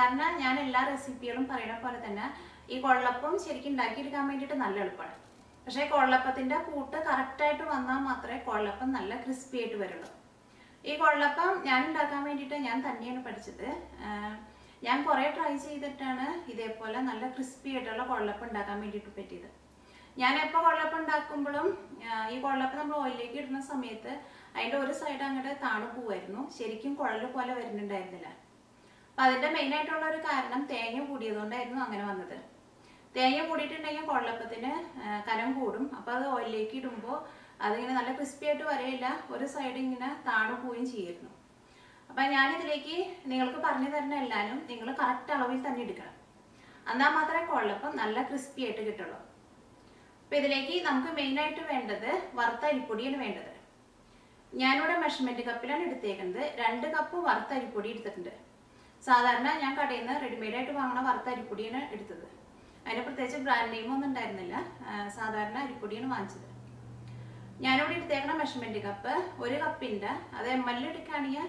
സാധാരണ ഞാൻ എല്ലാ റെസിപ്പികളും പറയുന്ന പോലെ തന്നെ ഈ കൊഴലപ്പം ശരിക്കും ഉണ്ടാക്കിയെടുക്കാൻ വേണ്ടിയിട്ട് നല്ല എളുപ്പമാണ്. പക്ഷേ കൊഴലപ്പത്തിന്റെ കൂട്ട് കറക്റ്റായിട്ട് വന്നാൽ മാത്രമേ കൊഴലപ്പം നല്ല ക്രിസ്പി ആയിട്ട് വരുള്ളൂ. ഈ കൊഴലപ്പം ഞാൻ ഉണ്ടാക്കാൻ വേണ്ടിയിട്ട് ഞാൻ തന്നെയാണ് പഠിച്ചത്. ഞാൻ കുറേ ട്രൈ ചെയ്തിട്ടാണ് ഇതേപോലെ നല്ല ക്രിസ്പി ആയിട്ടുള്ള കൊഴലപ്പം ഉണ്ടാക്കാൻ വേണ്ടിയിട്ട് പറ്റിയത്. ഞാൻ എപ്പോൾ കൊഴലപ്പം ഉണ്ടാക്കുമ്പോഴും ഈ കൊഴലപ്പം നമ്മൾ ഓയിലിലേക്ക് ഇടുന്ന സമയത്ത് അതിൻ്റെ ഒരു സൈഡ് അങ്ങോട്ട് താണു പോവായിരുന്നു. ശരിക്കും കുഴൽ പോലെ വരുന്നുണ്ടായിരുന്നില്ല. അപ്പം അതിൻ്റെ മെയിനായിട്ടുള്ള ഒരു കാരണം തേങ്ങ കൂടിയതുകൊണ്ടായിരുന്നു അങ്ങനെ വന്നത്. തേങ്ങ കൂടിയിട്ടുണ്ടെങ്കിൽ കൊഴലപ്പത്തിന് കനം കൂടും. അപ്പോൾ അത് ഓയിലിലേക്ക് ഇടുമ്പോൾ അതിങ്ങനെ നല്ല ക്രിസ്പി ആയിട്ട് വരയില്ല, ഒരു സൈഡ് ഇങ്ങനെ താണു പോവുകയും ചെയ്യുമായിരുന്നു. അപ്പം ഞാനിതിലേക്ക് നിങ്ങൾക്ക് പറഞ്ഞു തരുന്ന എല്ലാവരും നിങ്ങൾ കറക്റ്റ് അളവിൽ തന്നെ എടുക്കണം. എന്നാൽ മാത്രമേ കൊഴലപ്പം നല്ല ക്രിസ്പി ആയിട്ട് കിട്ടുള്ളൂ. അപ്പം ഇതിലേക്ക് നമുക്ക് മെയിനായിട്ട് വേണ്ടത് വറുത്ത അരിപ്പൊടിയാണ് വേണ്ടത്. ഞാനിവിടെ മെഷർമെൻറ്റ് കപ്പിലാണ് എടുത്തേക്കുന്നത്. 2 കപ്പ് വറുത്ത അരിപ്പൊടി എടുത്തിട്ടുണ്ട്. സാധാരണ ഞാൻ കടയിൽ നിന്ന് റെഡിമെയ്ഡായിട്ട് വാങ്ങുന്ന വറുത്ത അരിപ്പൊടിയാണ് എടുത്തത്. അതിന് പ്രത്യേകിച്ച് ബ്രാൻഡ് നെയിമൊന്നും ഉണ്ടായിരുന്നില്ല. സാധാരണ അരിപ്പൊടിയാണ് വാങ്ങിച്ചത്. ഞാനിവിടെ എടുത്തേക്കുന്ന മെഷർമെൻറ്റ് കപ്പ് 1 കപ്പിൻ്റെ, അത് ml എടുക്കുകയാണെങ്കിൽ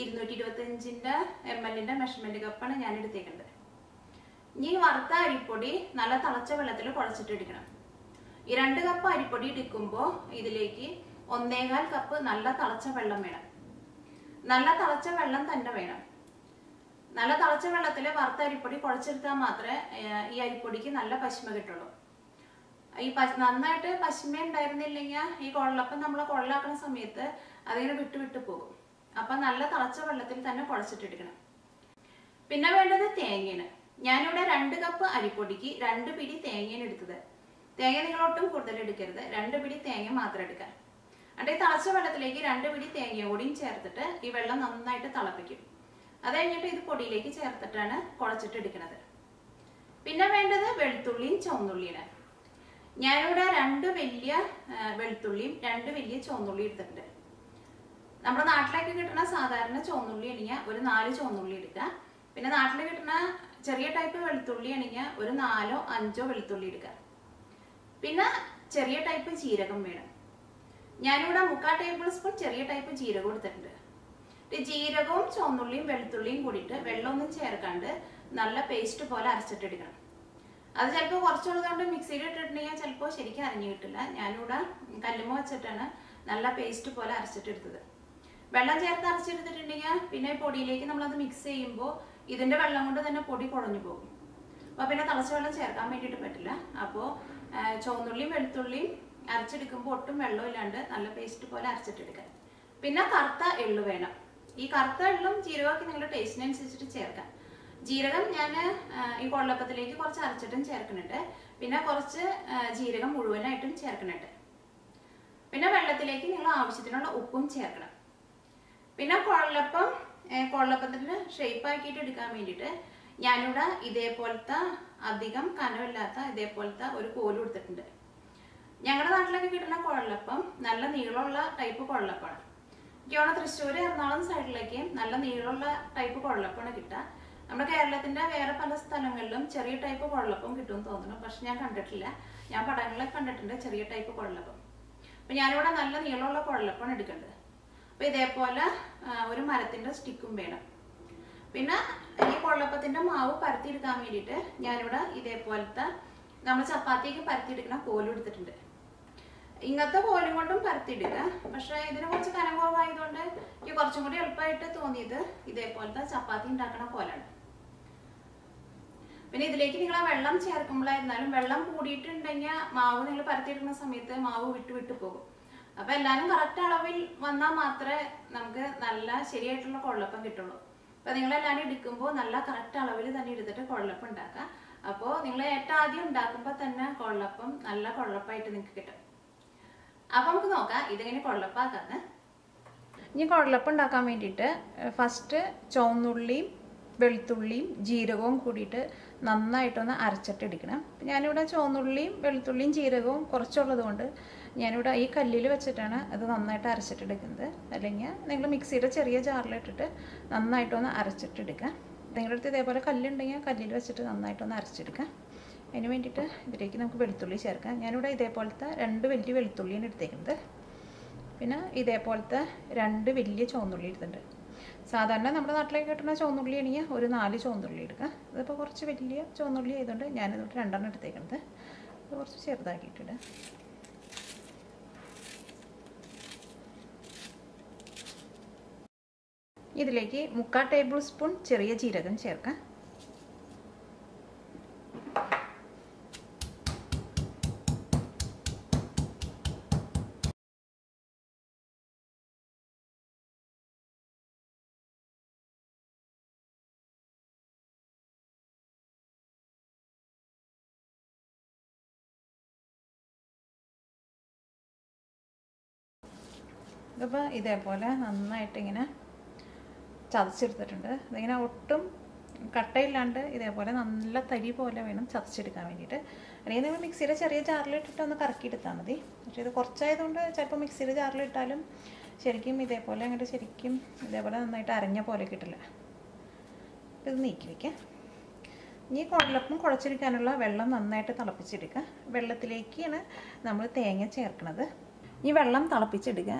225 ml മെഷർമെൻറ്റ് കപ്പാണ് ഞാൻ എടുത്തേക്കുന്നത്. ഇനി വറുത്ത അരിപ്പൊടി നല്ല തിളച്ച വെള്ളത്തിൽ കുഴച്ചിട്ട് എടുക്കണം. ഈ 2 കപ്പ് അരിപ്പൊടി എടുക്കുമ്പോൾ ഇതിലേക്ക് 1.25 കപ്പ് നല്ല തിളച്ച വെള്ളം വേണം. നല്ല തിളച്ച വെള്ളം തന്നെ വേണം. നല്ല തിളച്ച വെള്ളത്തിൽ വറുത്ത അരിപ്പൊടി കുഴച്ചെടുത്താൽ മാത്രമേ ഈ അരിപ്പൊടിക്ക് നല്ല പശിമ കിട്ടുള്ളൂ. ഈ നന്നായിട്ട് പശിമ ഉണ്ടായിരുന്നില്ലെങ്കിൽ ഈ കൊഴലപ്പം നമ്മൾ കൊഴലാക്കുന്ന സമയത്ത് അതിങ്ങനെ വിട്ട് പോകും. അപ്പം നല്ല തിളച്ച വെള്ളത്തിൽ തന്നെ കുഴച്ചിട്ടെടുക്കണം. പിന്നെ വേണ്ടത് തേങ്ങയാണ്. ഞാനിവിടെ 2 കപ്പ് അരിപ്പൊടിക്ക് 2 പിടി തേങ്ങയാണ് എടുത്തത്. തേങ്ങ നിങ്ങളൊട്ടും കൂടുതൽ എടുക്കരുത്, 2 പിടി തേങ്ങ മാത്രം എടുക്കാം. എന്നിട്ട് ഈ തിളച്ച വെള്ളത്തിലേക്ക് 2 പിടി തേങ്ങ കൂടിയും ചേർത്തിട്ട് ഈ വെള്ളം നന്നായിട്ട് തിളപ്പിക്കും. അത് കഴിഞ്ഞിട്ട് ഇത് പൊടിയിലേക്ക് ചേർത്തിട്ടാണ് കുഴച്ചിട്ട് എടുക്കുന്നത്. പിന്നെ വേണ്ടത് വെളുത്തുള്ളിയും ചുവന്നുള്ളിയാണ്. ഞാനിവിടെ 2 വലിയ വെളുത്തുള്ളിയും 2 വലിയ ചുവന്നുള്ളി എടുത്തിട്ടുണ്ട്. നമ്മുടെ നാട്ടിലേക്ക് കിട്ടുന്ന സാധാരണ ചുവന്നുള്ളി ആണെങ്കിൽ ഒരു 4 ചുവന്നുള്ളി എടുക്കുക. പിന്നെ നാട്ടിൽ കിട്ടുന്ന ചെറിയ ടൈപ്പ് വെളുത്തുള്ളി ആണെങ്കിൽ ഒരു 4ഓ 5ഓ വെളുത്തുള്ളി എടുക്കുക. പിന്നെ ചെറിയ ടൈപ്പ് ജീരകം വേണം. ഞാനിവിടെ 3/4 ടേബിൾ സ്പൂൺ ചെറിയ ടൈപ്പ് ജീരകം എടുത്തിട്ടുണ്ട്. ജീരകവും ചുവന്നുള്ളിയും വെളുത്തുള്ളിയും കൂടിയിട്ട് വെള്ളമൊന്നും ചേർക്കാണ്ട് നല്ല പേസ്റ്റ് പോലെ അരച്ചിട്ടെടുക്കണം. അത് ചിലപ്പോൾ കുറച്ചുള്ളതുകൊണ്ട് മിക്സിയിൽ ഇട്ടിട്ടുണ്ടെങ്കിൽ ചിലപ്പോൾ ശരിക്കും അരഞ്ഞു കിട്ടില്ല. ഞാനിവിടെ കല്ലുമ്മ വെച്ചിട്ടാണ് നല്ല പേസ്റ്റ് പോലെ അരച്ചിട്ടെടുത്തത്. വെള്ളം ചേർത്ത് അരച്ചെടുത്തിട്ടുണ്ടെങ്കിൽ പിന്നെ പൊടിയിലേക്ക് നമ്മളത് മിക്സ് ചെയ്യുമ്പോൾ ഇതിൻ്റെ വെള്ളം കൊണ്ട് തന്നെ പൊടി കുഴഞ്ഞു പോകും. അപ്പോൾ പിന്നെ തിളച്ച വെള്ളം ചേർക്കാൻ വേണ്ടിയിട്ട് പറ്റില്ല. അപ്പോൾ ചുവന്നുള്ളിയും വെളുത്തുള്ളിയും അരച്ചെടുക്കുമ്പോൾ ഒട്ടും വെള്ളമില്ലാണ്ട് നല്ല പേസ്റ്റ് പോലെ അരച്ചിട്ടെടുക്കാൻ. പിന്നെ കറുത്ത എള്ള് വേണം. ഈ കറുത്ത എള്ളും ജീരകമൊക്കെ നിങ്ങളുടെ ടേസ്റ്റിനനുസരിച്ചിട്ട് ചേർക്കാം. ജീരകം ഞാൻ ഈ കൊഴലപ്പത്തിലേക്ക് കുറച്ച് അരച്ചിട്ടും ചേർക്കുന്നുണ്ട്. പിന്നെ കുറച്ച് ജീരകം മുഴുവനായിട്ടും ചേർക്കുന്നുണ്ട്. പിന്നെ വെള്ളത്തിലേക്ക് നിങ്ങൾ ആവശ്യത്തിനുള്ള ഉപ്പും ചേർക്കണം. പിന്നെ കൊഴലപ്പത്തിന് ഷേപ്പ് ആക്കിയിട്ട് എടുക്കാൻ വേണ്ടിയിട്ട് ഞാനിവിടെ ഇതേപോലത്തെ അധികം കനമില്ലാത്ത ഇതേപോലത്തെ ഒരു കോലും എടുത്തിട്ടുണ്ട്. ഞങ്ങളുടെ നാട്ടിലൊക്കെ കിട്ടുന്ന കൊഴലപ്പം നല്ല നീളമുള്ള ടൈപ്പ് കൊഴലപ്പമാണ്. എനിക്ക് തൃശ്ശൂർ എറണാകുളം സൈഡിലേക്ക് നല്ല നീളമുള്ള ടൈപ്പ് കൊഴലപ്പമാണ് കിട്ടുക. നമ്മുടെ കേരളത്തിന്റെ വേറെ പല സ്ഥലങ്ങളിലും ചെറിയ ടൈപ്പ് കൊഴലപ്പം കിട്ടുമെന്ന് തോന്നുന്നു. പക്ഷെ ഞാൻ കണ്ടിട്ടില്ല. ഞാൻ പടങ്ങളിലൊക്കെ കണ്ടിട്ടുണ്ട് ചെറിയ ടൈപ്പ് കൊഴലപ്പം. അപ്പം ഞാനിവിടെ നല്ല നീളമുള്ള കൊഴലപ്പമാണ് എടുക്കേണ്ടത്. അപ്പം ഇതേപോലെ ഒരു മരത്തിന്റെ സ്റ്റിക്കും വേണം. പിന്നെ ഈ കൊഴലപ്പത്തിന്റെ മാവ് പരത്തിയെടുക്കാൻ വേണ്ടിയിട്ട് ഞാനിവിടെ ഇതേപോലത്തെ നമ്മൾ ചപ്പാത്തിക്ക് പരത്തിയെടുക്കുന്ന കോലും എടുത്തിട്ടുണ്ട്. ഇങ്ങനത്തെ കോലും കൊണ്ടും പരത്തിയിടുക. പക്ഷെ ഇതിന് കുറച്ച് കനം കുറവായതുകൊണ്ട് എനിക്ക് കുറച്ചും കൂടി എളുപ്പമായിട്ട് തോന്നിയത് ഇതേപോലത്തെ ചപ്പാത്തി ഉണ്ടാക്കുന്ന കോലാണ്. പിന്നെ ഇതിലേക്ക് നിങ്ങൾ ആ വെള്ളം ചേർക്കുമ്പോഴായിരുന്നാലും വെള്ളം കൂടിയിട്ടുണ്ടെങ്കിൽ മാവ് നിങ്ങൾ പരത്തിയെടുക്കുന്ന സമയത്ത് മാവ് വിട്ട് പോകും. അപ്പൊ എല്ലാവരും കറക്റ്റ് അളവിൽ വന്നാൽ മാത്രമേ നമുക്ക് നല്ല ശരിയായിട്ടുള്ള കൊഴലപ്പം കിട്ടുള്ളൂ. അപ്പൊ നിങ്ങളെല്ലാവരും എടുക്കുമ്പോൾ നല്ല കറക്റ്റ് അളവിൽ തന്നെ എടുത്തിട്ട് കൊഴലപ്പം ഉണ്ടാക്കുക. അപ്പോൾ നിങ്ങൾ ഏറ്റവും ആദ്യം ഉണ്ടാക്കുമ്പോൾ തന്നെ കൊഴലപ്പം നല്ല കൊഴലപ്പമായിട്ട് നിങ്ങൾക്ക് കിട്ടും. അപ്പം നമുക്ക് നോക്കാം ഇതെങ്ങനെ കൊഴലപ്പാക്കാന്ന്. ഇനി കൊഴലപ്പം ഉണ്ടാക്കാൻ വേണ്ടിയിട്ട് ഫസ്റ്റ് ചുവന്നുള്ളിയും വെളുത്തുള്ളിയും ജീരകവും കൂടിയിട്ട് നന്നായിട്ടൊന്ന് അരച്ചിട്ടെടുക്കണം. ഞാനിവിടെ ചുവന്നുള്ളിയും വെളുത്തുള്ളിയും ജീരകവും കുറച്ചുള്ളത് കൊണ്ട് ഞാനിവിടെ ഈ കല്ലിൽ വെച്ചിട്ടാണ് അത് നന്നായിട്ട് അരച്ചിട്ടെടുക്കുന്നത്. അല്ലെങ്കിൽ നിങ്ങൾ മിക്സിയുടെ ചെറിയ ജാറിലിട്ടിട്ട് നന്നായിട്ടൊന്ന് അരച്ചിട്ടെടുക്കുക. നിങ്ങളുടെ അടുത്ത് ഇതേപോലെ കല്ലുണ്ടെങ്കിൽ കല്ലിൽ വെച്ചിട്ട് നന്നായിട്ടൊന്ന് അരച്ചെടുക്കാം. അതിന് വേണ്ടിയിട്ട് ഇതിലേക്ക് നമുക്ക് വെളുത്തുള്ളി ചേർക്കാം. ഞാനിവിടെ ഇതേപോലത്തെ 2 വലിയ വെളുത്തുള്ളിയാണ് എടുത്തേക്കുന്നത്. പിന്നെ ഇതേപോലത്തെ 2 വലിയ ചുവന്നുള്ളി എടുത്തിട്ടുണ്ട്. സാധാരണ നമ്മുടെ നാട്ടിലേക്ക് കിട്ടുന്ന ചുവന്നുള്ളി ആണെങ്കിൽ ഒരു 4 ചുവന്നുള്ളി എടുക്കുക. ഇതിപ്പോൾ കുറച്ച് വലിയ ചുവന്നുള്ളി ആയതുകൊണ്ട് ഞാനിതോട്ട് 2 എടുത്തേക്കുന്നത്. ഇത് കുറച്ച് ചെറുതാക്കിയിട്ടിടുക. ഇതിലേക്ക് 3/4 ടേബിൾ സ്പൂൺ ചെറിയ ജീരകം ചേർക്കാം. ഇതിപ്പോൾ ഇതേപോലെ നന്നായിട്ട് ഇങ്ങനെ ചതച്ചെടുത്തിട്ടുണ്ട്. ഇതിങ്ങനെ ഒട്ടും കട്ടയില്ലാണ്ട് ഇതേപോലെ നല്ല തരി പോലെ വേണം ചതച്ചെടുക്കാൻ വേണ്ടിയിട്ട്. അല്ലെങ്കിൽ നിങ്ങൾ മിക്സിയുടെ ചെറിയ ജാറിലിട്ടിട്ട് ഒന്ന് കറക്കിയെടുത്താൽ മതി. പക്ഷേ ഇത് കുറച്ചായതുകൊണ്ട് ചിലപ്പോൾ മിക്സിയുടെ ജാറിലിട്ടാലും ശരിക്കും ഇതേപോലെ അങ്ങോട്ട് ശരിക്കും ഇതേപോലെ നന്നായിട്ട് അരഞ്ഞ പോലെ കിട്ടില്ല. ഇത് നീക്കി വയ്ക്കാം. ഈ കുഴലപ്പം കുഴച്ചെടുക്കാനുള്ള വെള്ളം നന്നായിട്ട് തിളപ്പിച്ചെടുക്കുക. വെള്ളത്തിലേക്കാണ് നമ്മൾ തേങ്ങ ചേർക്കുന്നത്. ഈ വെള്ളം തിളപ്പിച്ചെടുക്കുക.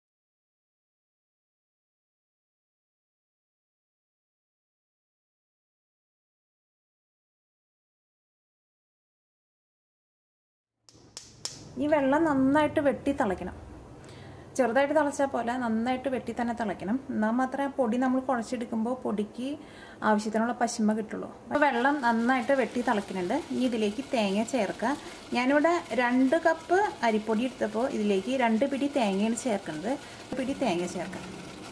ഈ വെള്ളം നന്നായിട്ട് വെട്ടി തിളയ്ക്കണം. ചെറുതായിട്ട് തിളച്ചാൽ പോലെ നന്നായിട്ട് വെട്ടി തന്നെ തിളയ്ക്കണം. എന്നാൽ മാത്രമേ പൊടി നമ്മൾ കുഴച്ചെടുക്കുമ്പോൾ പൊടിക്ക് ആവശ്യത്തിനുള്ള പശിമ കിട്ടുള്ളൂ. അപ്പോൾ വെള്ളം നന്നായിട്ട് വെട്ടി തിളയ്ക്കുന്നുണ്ട്. ഇനി ഇതിലേക്ക് തേങ്ങ ചേർക്കുക. ഞാനിവിടെ 2 കപ്പ് അരിപ്പൊടി എടുത്തപ്പോൾ ഇതിലേക്ക് 2 പിടി തേങ്ങയാണ് ചേർക്കുന്നത്. 1 പിടി തേങ്ങ ചേർക്കാം.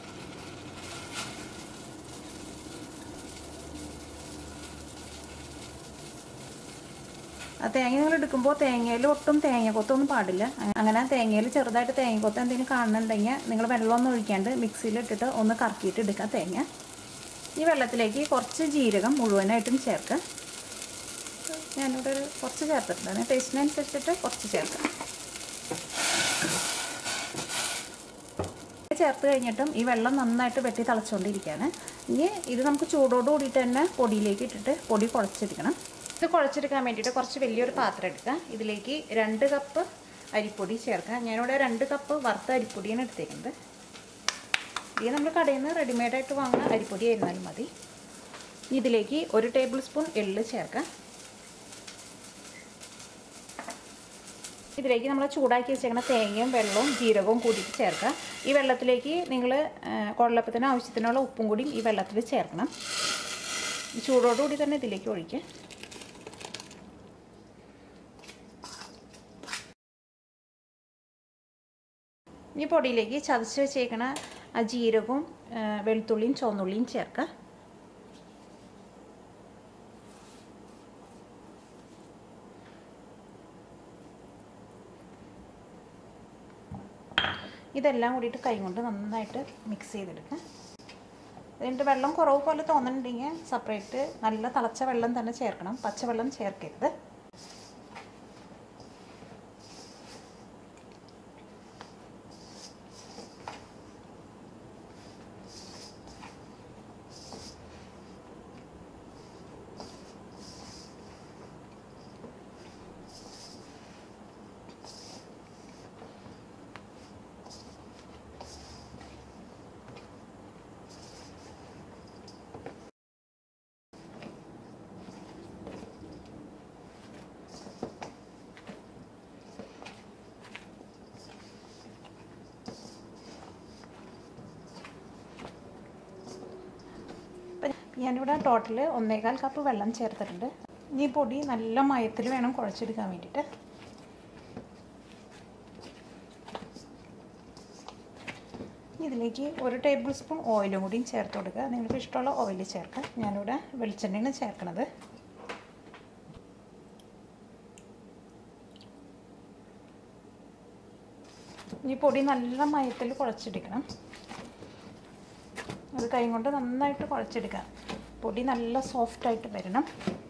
ആ തേങ്ങ നിങ്ങൾ എടുക്കുമ്പോൾ തേങ്ങയിൽ ഒട്ടും തേങ്ങ കൊത്തൊന്നും പാടില്ല. അങ്ങനെ തേങ്ങയിൽ ചെറുതായിട്ട് തേങ്ങ കൊത്ത് എന്തെങ്കിലും കാണുന്നുണ്ടെങ്കിൽ നിങ്ങൾ വെള്ളമൊന്നും ഒഴിക്കാണ്ട് മിക്സിയിലിട്ടിട്ട് ഒന്ന് കറക്കിയിട്ട് എടുക്കുക തേങ്ങ. ഈ വെള്ളത്തിലേക്ക് കുറച്ച് ജീരകം മുഴുവനായിട്ടും ചേർക്കുക. ഞാനിവിടെ കുറച്ച് ചേർത്തിട്ടുണ്ട്. ടേസ്റ്റിനനുസരിച്ചിട്ട് കുറച്ച് ചേർക്കാം. ചേർത്ത് കഴിഞ്ഞിട്ടും ഈ വെള്ളം നന്നായിട്ട് വെട്ടി തിളച്ചുകൊണ്ടിരിക്കുകയാണ്. ഇനി ഇത് നമുക്ക് ചൂടോട് കൂടിയിട്ട് തന്നെ പൊടിയിലേക്ക് ഇട്ടിട്ട് പൊടി കുഴച്ചെടുക്കണം. ഇത് കുഴച്ചെടുക്കാൻ വേണ്ടിയിട്ട് കുറച്ച് വലിയൊരു പാത്രം എടുക്കുക. ഇതിലേക്ക് 2 കപ്പ് അരിപ്പൊടി ചേർക്കുക. ഞാനിവിടെ 2 കപ്പ് വറുത്ത അരിപ്പൊടിയാണ് എടുത്തേക്കുന്നത്. ഇത് നമ്മൾ കടയിൽ നിന്ന് റെഡിമെയ്ഡായിട്ട് വാങ്ങുന്ന അരിപ്പൊടി ആയിരുന്നാലും മതി. ഇതിലേക്ക് 1 ടേബിൾ സ്പൂൺ എള്ള് ചേർക്കാം. ഇതിലേക്ക് നമ്മൾ ചൂടാക്കി വെച്ചേക്കുന്ന തേങ്ങയും വെള്ളവും ജീരകവും കൂടിയിട്ട് ചേർക്കുക. ഈ വെള്ളത്തിലേക്ക് നിങ്ങൾ കുഴലപ്പത്തിന് ആവശ്യത്തിനുള്ള ഉപ്പും കൂടി ഈ വെള്ളത്തിൽ ചേർക്കണം. ചൂടോടുകൂടി തന്നെ ഇതിലേക്ക് ഒഴിക്കുക. ഈ പൊടിയിലേക്ക് ചതച്ച് വെച്ചേക്കണ ആ ജീരകവും വെളുത്തുള്ളിയും ചുവന്നുള്ളിയും ചേർക്കുക. ഇതെല്ലാം കൂടിയിട്ട് കൈ കൊണ്ട് നന്നായിട്ട് മിക്സ് ചെയ്തെടുക്കുക. അതിൻ്റെ വെള്ളം കുറവ് പോലെ തോന്നുന്നുണ്ടെങ്കിൽ സെപ്പറേറ്റ് നല്ല തിളച്ച വെള്ളം തന്നെ ചേർക്കണം. പച്ചവെള്ളം ചേർക്കരുത്. ഞാനിവിടെ ടോട്ടൽ 1.25 കപ്പ് വെള്ളം ചേർത്തിട്ടുണ്ട്. ഈ പൊടി നല്ല മയത്തിൽ വേണം കുഴച്ചെടുക്കാൻ വേണ്ടിയിട്ട്. ഇതിലേക്ക് 1 ടേബിൾ സ്പൂൺ ഓയിലും കൂടിയും ചേർത്ത് കൊടുക്കുക. നിങ്ങൾക്ക് ഇഷ്ടമുള്ള ഓയിൽ ചേർക്കുക. ഞാനിവിടെ വെളിച്ചെണ്ണയാണ് ചേർക്കുന്നത്. ഈ പൊടി നല്ല മയത്തിൽ കുഴച്ചെടുക്കണം. അത് കൈ കൊണ്ട് നന്നായിട്ട് കുഴച്ചെടുക്കുക. പൊടി നല്ല സോഫ്റ്റായിട്ട് വരണം.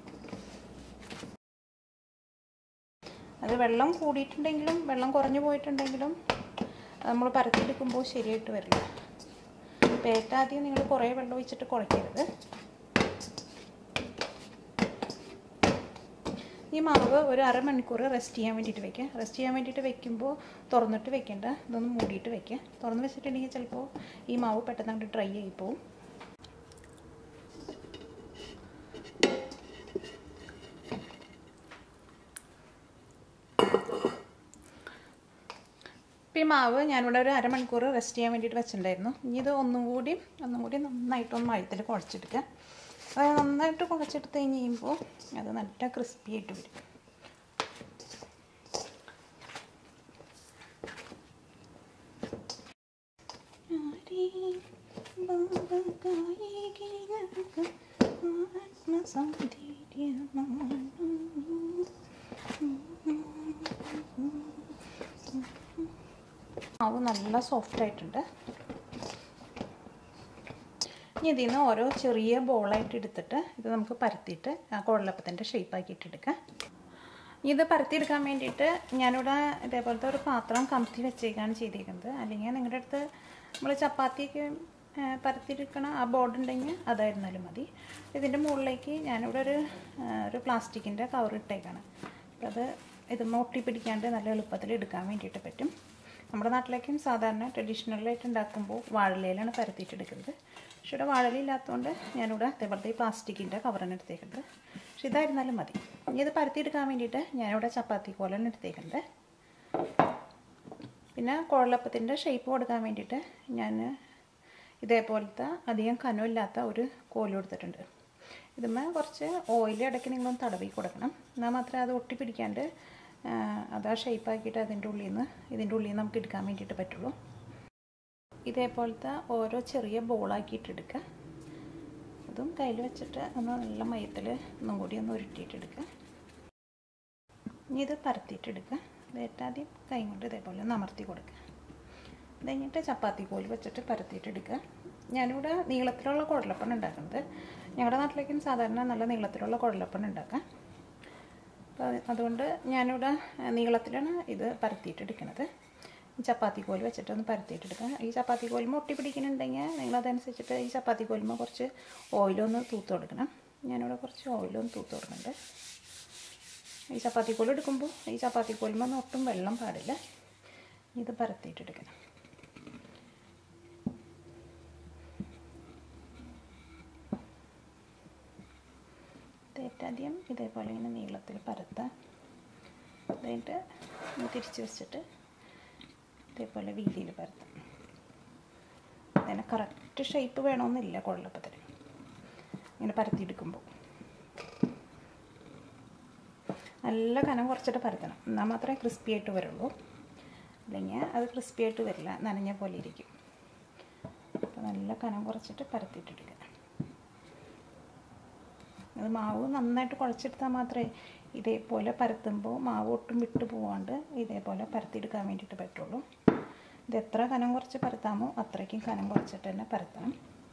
അത് വെള്ളം കൂടിയിട്ടുണ്ടെങ്കിലും വെള്ളം കുറഞ്ഞു പോയിട്ടുണ്ടെങ്കിലും നമ്മൾ പരത്തിയെടുക്കുമ്പോൾ ശരിയായിട്ട് വരില്ല. അപ്പോൾ ഏറ്റവും ആദ്യം നിങ്ങൾ കുറേ വെള്ളം ഒഴിച്ചിട്ട് കുഴക്കരുത്. ഈ മാവ് ഒരു അരമണിക്കൂർ റെസ്റ്റ് ചെയ്യാൻ വേണ്ടിയിട്ട് വെക്കുക. റെസ്റ്റ് ചെയ്യാൻ വേണ്ടിയിട്ട് വെക്കുമ്പോൾ തുറന്നിട്ട് വെക്കേണ്ട, ഇതൊന്ന് മൂടിയിട്ട് വെക്കുക. തുറന്ന് വെച്ചിട്ടുണ്ടെങ്കിൽ ചിലപ്പോൾ ഈ മാവ് പെട്ടെന്ന് അങ്ങോട്ട് ഡ്രൈ ആയി പോവും. ഈ മാവ് ഞാനിവിടെ ഒരു അരമണിക്കൂർ റെസ്റ്റ് ചെയ്യാൻ വേണ്ടിയിട്ട് വെച്ചിട്ടുണ്ടായിരുന്നു. ഇനി ഇത് ഒന്നും കൂടി നന്നായിട്ടൊന്ന് മഴത്തിൽ കുഴച്ചെടുക്കുക. അത് നന്നായിട്ട് കുഴച്ചെടുത്ത് കഴിഞ്ഞ് കഴിയുമ്പോൾ അത് നല്ല ക്രിസ്പി ആയിട്ട് വരും. മാവ് നല്ല സോഫ്റ്റ് ആയിട്ടുണ്ട്. ഇനി ഇതിൽ നിന്ന് ഓരോ ചെറിയ ബോളായിട്ട് എടുത്തിട്ട് ഇത് നമുക്ക് പരത്തിയിട്ട് കുഴലപ്പത്തിൻ്റെ ഷേപ്പാക്കിയിട്ട് എടുക്കാം. ഇത് പരത്തിയെടുക്കാൻ വേണ്ടിയിട്ട് ഞാനിവിടെ ഇതേപോലത്തെ ഒരു പാത്രം കമത്തി വെച്ചേക്കാണ് ചെയ്തിരിക്കുന്നത്. അല്ലെങ്കിൽ നിങ്ങളുടെ അടുത്ത് നമ്മൾ ചപ്പാത്തിയൊക്കെ പരത്തിയെടുക്കണ ആ ബോർഡ് ഉണ്ടെങ്കിൽ അതായിരുന്നാലും മതി. ഇതിൻ്റെ മുകളിലേക്ക് ഞാനിവിടെ ഒരു പ്ലാസ്റ്റിക്കിൻ്റെ കവർ ഇട്ടേക്കാണ്. അപ്പോൾ ഇത് ഒട്ടി പിടിക്കാണ്ട് നല്ല എളുപ്പത്തിൽ എടുക്കാൻ വേണ്ടിയിട്ട് പറ്റും. നമ്മുടെ നാട്ടിലേക്കും സാധാരണ ട്രഡീഷണലായിട്ട് ഉണ്ടാക്കുമ്പോൾ വാഴയിലാണ് പരത്തിയിട്ടെടുക്കുന്നത്. പക്ഷേ ഇവിടെ വാഴയില ഇല്ലാത്തതുകൊണ്ട് ഞാനിവിടെ അതേപോലത്തെ ഈ പ്ലാസ്റ്റിക്കിൻ്റെ കവറാണ് എടുത്തേക്കുന്നത്. പക്ഷെ ഇതായിരുന്നാലും മതി. ഇനി ഇത് പരത്തിയെടുക്കാൻ വേണ്ടിയിട്ട് ഞാനിവിടെ ചപ്പാത്തി കോലാണ് എടുത്തേക്കുന്നത്. പിന്നെ കുഴലപ്പത്തിൻ്റെ ഷേപ്പ് കൊടുക്കാൻ വേണ്ടിയിട്ട് ഞാൻ ഇതേപോലത്തെ അധികം കനമില്ലാത്ത ഒരു കോല് കൊടുത്തിട്ടുണ്ട്. ഇതുമ്മേ കുറച്ച് ഓയിൽ ഇടയ്ക്ക് നിങ്ങളൊന്ന് തടവി കൊടുക്കണം. എന്നാൽ മാത്രമേ അത് ഒട്ടി പിടിക്കാണ്ട് അത് ആ ഷേപ്പാക്കിയിട്ട് ഇതിൻ്റെ ഉള്ളിൽ നിന്ന് നമുക്ക് എടുക്കാൻ വേണ്ടിയിട്ട് പറ്റുള്ളൂ. ഇതേപോലത്തെ ഓരോ ചെറിയ ബോളാക്കിയിട്ടെടുക്കുക. അതും കയ്യിൽ വെച്ചിട്ട് ഒന്ന് നല്ല മയത്തിൽ ഒന്നും കൂടി ഒന്ന് ഉരുട്ടിയിട്ടെടുക്കുക. ഇനി ഇത് പരത്തിയിട്ടെടുക്കുക. ഇത് ആദ്യം കൈ കൊണ്ട് ഇതേപോലെ ഒന്ന് അമർത്തി കൊടുക്കുക. ഇത് കഴിഞ്ഞിട്ട് ചപ്പാത്തി കോല് വെച്ചിട്ട് പരത്തിയിട്ടെടുക്കുക. ഞാനിവിടെ നീളത്തിലുള്ള കുഴലപ്പമാണ് ഉണ്ടാക്കുന്നത്. ഞങ്ങളുടെ നാട്ടിലേക്കും സാധാരണ നല്ല നീളത്തിലുള്ള കുഴലപ്പമാണ് ഉണ്ടാക്കുക. അപ്പോൾ അതുകൊണ്ട് ഞാനിവിടെ നീളത്തിലാണ് ഇത് പരത്തിയിട്ടെടുക്കുന്നത്. ചപ്പാത്തി കോല് വെച്ചിട്ടൊന്ന് പരത്തിയിട്ടെടുക്കുക. ഈ ചപ്പാത്തി കോലുമ്പോൾ ഒട്ടി പിടിക്കുന്നുണ്ടെങ്കിൽ നിങ്ങളതനുസരിച്ചിട്ട് ഈ ചപ്പാത്തി കോലുമ്പോൾ കുറച്ച് ഓയിലൊന്ന് തൂത്ത് കൊടുക്കണം. ഞാനിവിടെ കുറച്ച് ഓയിലൊന്ന് തൂത്ത് കൊടുക്കുന്നുണ്ട്. ഈ ചപ്പാത്തി കോല് എടുക്കുമ്പോൾ ഈ ചപ്പാത്തി കോലുമ്പോൾ ഒട്ടും വെള്ളം പാടില്ല. ഇത് പരത്തിയിട്ടെടുക്കണം. ആദ്യം ഇതേപോലെ ഇങ്ങനെ നീളത്തിൽ പരത്താം. എന്നിട്ട് തിരിച്ച് വെച്ചിട്ട് ഇതേപോലെ വീതിയിൽ പരത്താം. അതിന് കറക്റ്റ് ഷേപ്പ് വേണമെന്നില്ല കുഴലപ്പത്തിന് ഇങ്ങനെ പരത്തിയെടുക്കുമ്പോൾ. നല്ല കനം കുറച്ചിട്ട് പരത്തണം. എന്നാൽ മാത്രമേ ക്രിസ്പി ആയിട്ട് വരുള്ളൂ. അല്ലെങ്കിൽ അത് ക്രിസ്പി ആയിട്ട് വരില്ല, നനഞ്ഞ പോലെ ഇരിക്കും. അപ്പോൾ നല്ല കനം കുറച്ചിട്ട് പരത്തിയിട്ടെടുക്കുക. അത് മാവ് നന്നായിട്ട് കുഴച്ചെടുത്താൽ മാത്രമേ ഇതേപോലെ പരത്തുമ്പോൾ മാവ് ഒട്ടും വിട്ടു പോകാണ്ട് ഇതേപോലെ പരത്തിയെടുക്കാൻ വേണ്ടിയിട്ട് പറ്റുള്ളൂ. ഇത് എത്ര കനം കുറച്ച് പരത്താമോ അത്രയ്ക്കും കനം കുറച്ചിട്ട് തന്നെ പരത്തണം.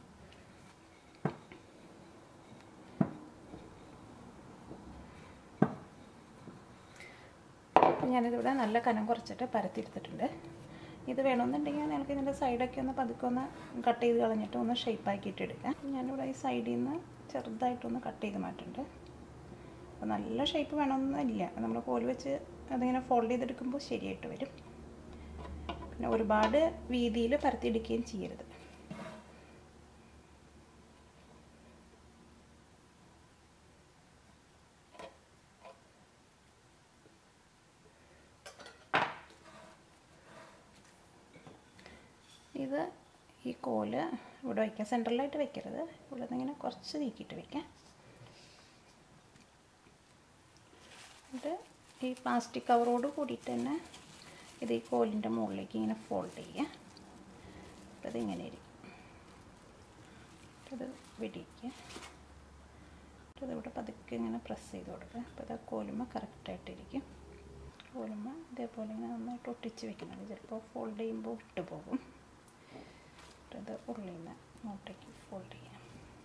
ഞാനിതിവിടെ നല്ല കനം കുറച്ചിട്ട് പരത്തിയെടുത്തിട്ടുണ്ട്. ഇത് വേണമെന്നുണ്ടെങ്കിൽ നിങ്ങൾക്ക് ഇതിൻ്റെ സൈഡൊക്കെ ഒന്ന് പതുക്കെ ഒന്ന് കട്ട് ചെയ്ത് കളഞ്ഞിട്ട് ഒന്ന് ഷേപ്പാക്കിയിട്ട് എടുക്കാം. ഞാനിവിടെ ഈ സൈഡിൽ നിന്ന് ചെറുതായിട്ടൊന്ന് കട്ട് ചെയ്ത് മാറ്റുന്നുണ്ട്. അപ്പോൾ നല്ല ഷേപ്പ് വേണമെന്നില്ല. നമ്മൾ കോല് വെച്ച് അതിങ്ങനെ ഫോൾഡ് ചെയ്തെടുക്കുമ്പോൾ ശരിയായിട്ട് വരും. പിന്നെ ഒരുപാട് വീതിയിൽ പരത്തിയെടുക്കുകയും ചെയ്യരുത്. ഇത് ഈ കോല് ഇവിടെ വയ്ക്കാം. സെൻട്രലായിട്ട് വെക്കരുത്. ഇവിടെ നിന്ന് ഇങ്ങനെ കുറച്ച് നീക്കിയിട്ട് വയ്ക്കാം. എന്നിട്ട് ഈ പ്ലാസ്റ്റിക് കവറോട് കൂടിയിട്ട് തന്നെ ഇത് ഈ കോലിൻ്റെ മുകളിലേക്ക് ഇങ്ങനെ ഫോൾഡ് ചെയ്യുക. അപ്പോൾ ഇതിങ്ങനെ ഇരിക്കും. അത് വെടിയിക്കുക. ഇതിവിടെ പതുക്കെ ഇങ്ങനെ പ്രസ് ചെയ്ത് കൊടുക്കുക. അപ്പോൾ ഇത് കോലുമ്മ കറക്റ്റായിട്ടിരിക്കും. കോലുമ്മ ഇതേപോലെ ഇങ്ങനെ നന്നായിട്ട് ഒട്ടിച്ച് വെക്കുന്നത്. ചിലപ്പോൾ ഫോൾഡ് ചെയ്യുമ്പോൾ വിട്ടുപോകും. ഇത് ഉള്ളിൽ നിന്ന് അങ്ങോട്ടേക്ക് ഫോൾഡ് ചെയ്യാം.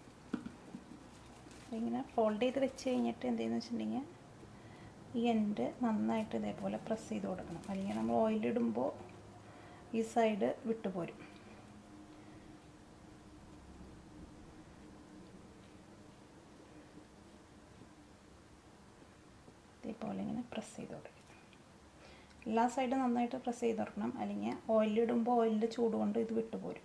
ഇങ്ങനെ ഫോൾഡ് ചെയ്ത് വെച്ച് കഴിഞ്ഞിട്ട് എന്തെന്ന് വെച്ചിട്ടുണ്ടെങ്കിൽ ഈ എൻഡ് നന്നായിട്ട് ഇതേപോലെ പ്രസ് ചെയ്ത് കൊടുക്കണം. അല്ലെങ്കിൽ നമ്മൾ ഓയിലിടുമ്പോൾ ഈ സൈഡ് വിട്ടുപോരും. പ്രസ് ചെയ്ത് കൊടുക്കുക. എല്ലാ സൈഡും നന്നായിട്ട് പ്രസ് ചെയ്ത് കൊടുക്കണം, അല്ലെങ്കിൽ ഓയിലിടുമ്പോൾ ഓയിലിൻ്റെ ചൂട് കൊണ്ട് ഇത് വിട്ടുപോരും.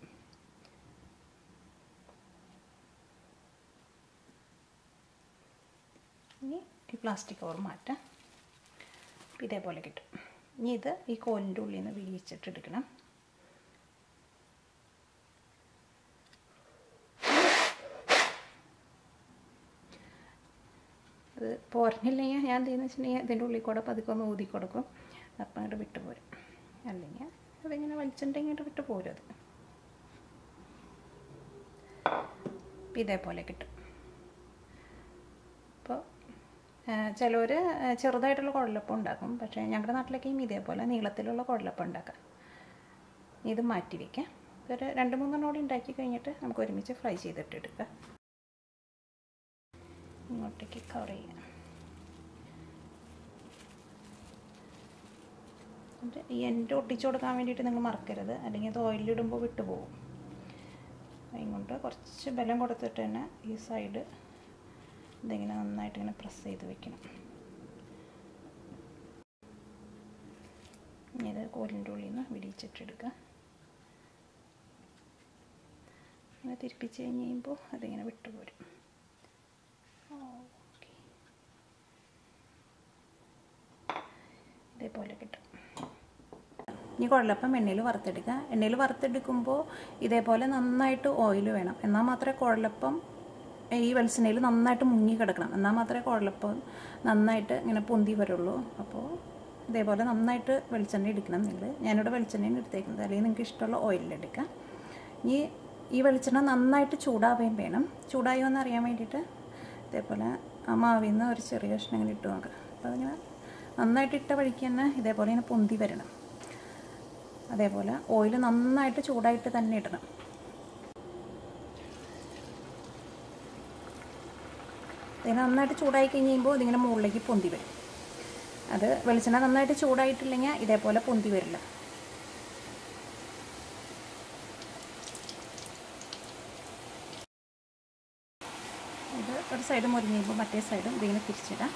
ഇനി ഈ പ്ലാസ്റ്റിക് കവർ മാറ്റാം. ഇതേപോലെ കിട്ടും. ഇനി ഇത് ഈ കോലിൻ്റെ ഉള്ളിൽ നിന്ന് വിരിച്ചിട്ടെടുക്കണം. അത് പോരണില്ലെങ്കിൽ ഞാൻ എന്തെന്ന് വെച്ചിട്ടുണ്ടെങ്കിൽ ഇതിൻ്റെ ഉള്ളിൽ കൂടെ പതുക്കെ ഒന്ന് ഊതി കൊടുക്കും. അപ്പം അങ്ങോട്ട് വിട്ട് പോരും. അല്ലെങ്കിൽ അതിങ്ങനെ വലിച്ചിട്ടുണ്ടെങ്കിൽ ഇങ്ങോട്ട് വിട്ട് പോരും. അത് ഇതേപോലെ കിട്ടും. അപ്പോൾ ചിലവർ ചെറുതായിട്ടുള്ള കുഴലപ്പം ഉണ്ടാക്കും. പക്ഷേ ഞങ്ങളുടെ നാട്ടിലേക്കും ഇതേപോലെ നീളത്തിലുള്ള കുഴലപ്പം ഉണ്ടാക്കാം. ഇത് മാറ്റി വയ്ക്കാം. ഒരു 2-3 കൂടി ഉണ്ടാക്കി കഴിഞ്ഞിട്ട് നമുക്ക് ഒരുമിച്ച് ഫ്രൈ ചെയ്തിട്ട് എടുക്കാം. ഇങ്ങോട്ടേക്ക് കവർ ചെയ്യാം. എന്നിട്ട് ഈ എൻഡ് ഒട്ടിച്ചു കൊടുക്കാൻ വേണ്ടിയിട്ട് നിങ്ങൾ മറക്കരുത്, അല്ലെങ്കിൽ അത് ഓയിലിടുമ്പോൾ വിട്ടുപോകും. ഇങ്ങോട്ട് കുറച്ച് ബലം കൊടുത്തിട്ട് തന്നെ ഈ സൈഡ് ഇതിങ്ങനെ നന്നായിട്ട് ഇങ്ങനെ പ്രസ് ചെയ്ത് വെക്കണം. ഇത് കോലിൻ്റെ ഉള്ളിൽ നിന്ന് വിടിച്ചിട്ടെടുക്കുക. അങ്ങനെ തിരിപ്പിച്ച് കഴിഞ്ഞ് കഴിയുമ്പോൾ അതിങ്ങനെ വിട്ടുപോരും. ഓക്കെ, ഇതേപോലെ കിട്ടും. ഇനി കുഴലപ്പം എണ്ണയിൽ വറുത്തെടുക്കുക. എണ്ണയിൽ വറുത്തെടുക്കുമ്പോൾ ഇതേപോലെ നന്നായിട്ട് ഓയിൽ വേണം. എന്നാൽ മാത്രമേ കുഴലപ്പം ഈ വെളിച്ചെണ്ണയിൽ നന്നായിട്ട് മുങ്ങി കിടക്കണം. എന്നാൽ മാത്രമേ കുഴലപ്പം നന്നായിട്ട് ഇങ്ങനെ പൊന്തി വരുള്ളൂ. അപ്പോൾ ഇതേപോലെ നന്നായിട്ട് വെളിച്ചെണ്ണ എടുക്കണം നിങ്ങൾ. ഞാനിവിടെ വെളിച്ചെണ്ണയാണ് എടുത്തേക്കുന്നത്, അല്ലെങ്കിൽ നിങ്ങൾക്ക് ഇഷ്ടമുള്ള ഓയിലെടുക്കാം. ഇനി ഈ വെളിച്ചെണ്ണ നന്നായിട്ട് ചൂടാവുകയും വേണം. ചൂടായോ എന്ന് അറിയാൻ വേണ്ടിയിട്ട് ഇതേപോലെ ആ മാവിൽ നിന്ന് ഒരു ചെറിയ കഷ്ണം ഇങ്ങനെ ഇട്ട് നോക്കുക. അപ്പോൾ അതിങ്ങനെ നന്നായിട്ട് ഇട്ട വഴിക്ക് തന്നെ ഇതേപോലെ ഇങ്ങനെ പൊന്തി വരണം. അതേപോലെ ഓയിൽ നന്നായിട്ട് ചൂടായിട്ട് തന്നെ ഇടണം. ഇത് നന്നായിട്ട് ചൂടായി കഴിഞ്ഞ് കഴിയുമ്പോൾ ഇതിങ്ങനെ മുകളിലേക്ക് പൊന്തി വരും. അത് വെളിച്ചെണ്ണ നന്നായിട്ട് ചൂടായിട്ടില്ലെങ്കിൽ ഇതേപോലെ പൊന്തി വരില്ല. ഇത് ഒരു സൈഡ് മുരിഞ്ഞ് കഴിയുമ്പോൾ മറ്റേ സൈഡും ഇതിങ്ങനെ തിരിച്ചിടാം.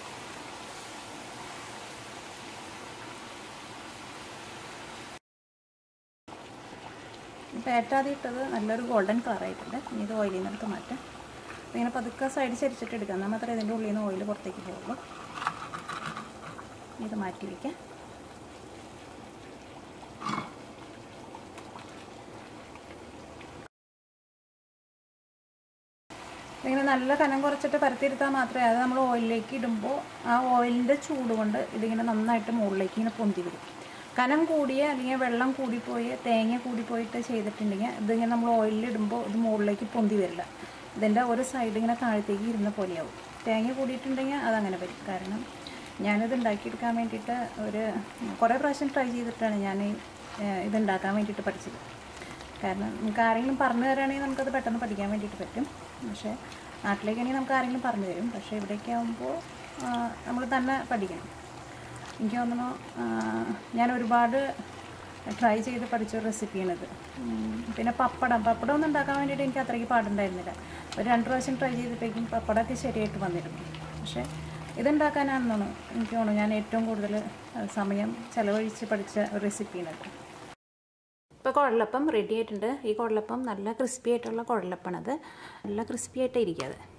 ഇപ്പോൾ ഏറ്റവും ഇട്ടത് നല്ലൊരു ഗോൾഡൻ കളറായിട്ടുണ്ട്. ഇനി ഇത് ഓയിലിൽ നിന്ന് എടുത്ത് മാറ്റാം. ഇങ്ങനെ പതുക്കെ സൈഡ് ചരിച്ചിട്ട് എടുക്കാം, എന്നാൽ മാത്രമേ ഇതിൻ്റെ ഉള്ളിൽ നിന്ന് ഓയിൽ പുറത്തേക്ക് പോകുള്ളൂ. ഇത് മാറ്റി വയ്ക്കാം. ഇങ്ങനെ നല്ല കനം കുറച്ചിട്ട് പരത്തിയെടുത്താൽ മാത്രമേ അത് നമ്മൾ ഓയിലിലേക്ക് ഇടുമ്പോൾ ആ ഓയിലിൻ്റെ ചൂട് കൊണ്ട് ഇതിങ്ങനെ നന്നായിട്ട് മുകളിലേക്ക് ഇങ്ങനെ പൊന്തി വരും. കനം കൂടിയ അല്ലെങ്കിൽ വെള്ളം കൂടിപ്പോയി തേങ്ങ കൂടിപ്പോയിട്ട് ചെയ്തിട്ടുണ്ടെങ്കിൽ ഇതിങ്ങനെ നമ്മൾ ഓയിലിടുമ്പോൾ ഇത് മുകളിലേക്ക് പൊന്തി വരില്ല. ഇതിൻ്റെ ഒരു സൈഡ് ഇങ്ങനെ താഴത്തേക്ക് ഇരുന്ന പോലെയാവും. തേങ്ങ കൂടിയിട്ടുണ്ടെങ്കിൽ അതങ്ങനെ വരും. കാരണം ഞാനിത് ഉണ്ടാക്കിയെടുക്കാൻ വേണ്ടിയിട്ട് കുറേ പ്രാവശ്യം ട്രൈ ചെയ്തിട്ടാണ് ഞാൻ ഇതുണ്ടാക്കാൻ വേണ്ടിയിട്ട് പഠിച്ചത്. കാരണം നമുക്ക് ആരെങ്കിലും പറഞ്ഞു തരാണെങ്കിൽ നമുക്കത് പെട്ടെന്ന് പഠിക്കാൻ വേണ്ടിയിട്ട് പറ്റും. പക്ഷേ നാട്ടിലേക്കാണെങ്കിൽ നമുക്ക് ആരെങ്കിലും പറഞ്ഞു തരും. പക്ഷേ ഇവിടേക്ക് ആകുമ്പോൾ നമ്മൾ തന്നെ പഠിക്കണം. എനിക്ക് തോന്നുന്നു ഞാൻ ഒരുപാട് ട്രൈ ചെയ്ത് പഠിച്ചൊരു റെസിപ്പിയാണിത്. പിന്നെ പപ്പടം ഒന്നും ഉണ്ടാക്കാൻ വേണ്ടിയിട്ട് എനിക്ക് അത്രയ്ക്ക് പാടുണ്ടായിരുന്നില്ല. ഒരു 2 പ്രാവശ്യം ട്രൈ ചെയ്തപ്പോഴേക്കും പപ്പടമൊക്കെ ശരിയായിട്ട് വന്നിരുന്നു. പക്ഷേ ഇതുണ്ടാക്കാനാണെന്നാണ് എനിക്ക് തോന്നുന്നു ഞാൻ ഏറ്റവും കൂടുതൽ സമയം ചിലവഴിച്ച് പഠിച്ച ഒരു റെസിപ്പിയാണിത്. ഇപ്പോൾ കുഴലപ്പം റെഡി ആയിട്ടുണ്ട്. ഈ കുഴലപ്പം നല്ല ക്രിസ്പി ആയിട്ടുള്ള കുഴലപ്പമാണത്. നല്ല ക്രിസ്പി ആയിട്ടേ ഇരിക്കുക.